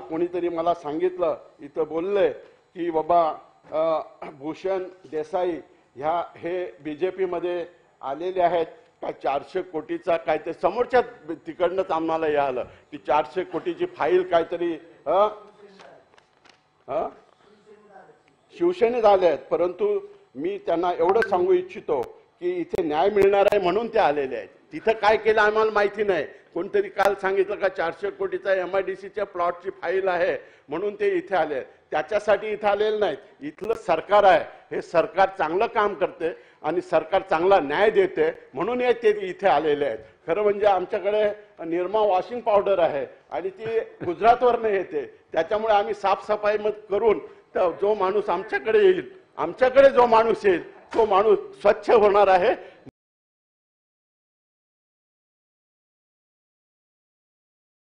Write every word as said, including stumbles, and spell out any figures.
कोणीतरी मला सांगितलं, इथं बोलले की बाबा भूषण देसाई ह्या हे बीजेपी मध्ये आलेले आहेत, काय चारशे कोटीचा काय ते समोरच्या तिकडनंच आम्हाला हे आलं की चारशे कोटीची फाईल काहीतरी शिवसेनेत आले आहेत. परंतु मी त्यांना एवढं सांगू इच्छितो की इथे न्याय मिळणार आहे म्हणून ते आलेले आहेत. तिथं काय केलं आम्हाला माहिती नाही. कोणतरी काल सांगितलं का चारशे कोटीचा एमआयडीसीच्या प्लॉटची फाईल आहे म्हणून ते इथे आले. त्याच्यासाठी इथे आलेले नाहीत. इथलं सरकार आहे, हे सरकार चांगलं काम करते आणि सरकार चांगला न्याय देते म्हणून ते इथे आलेले आहेत. खरं म्हणजे आमच्याकडे निरमा वॉशिंग पावडर आहे आणि ती गुजरातवरनं येते. त्याच्यामुळे आम्ही साफसफाई करून जो माणूस आमच्याकडे येईल, आमच्याकडे जो माणूस येईल तो माणूस स्वच्छ होणार आहे